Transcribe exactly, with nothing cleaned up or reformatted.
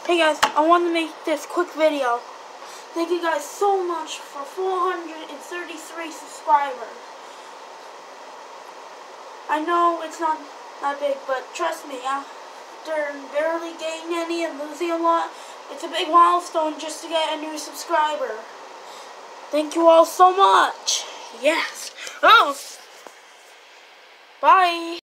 Hey guys, I want to make this quick video. Thank you guys so much for four hundred thirty-three subscribers. I know it's not that big, but trust me, after barely gaining any and losing a lot, it's a big milestone just to get a new subscriber. Thank you all so much. Yes. Oh. Bye.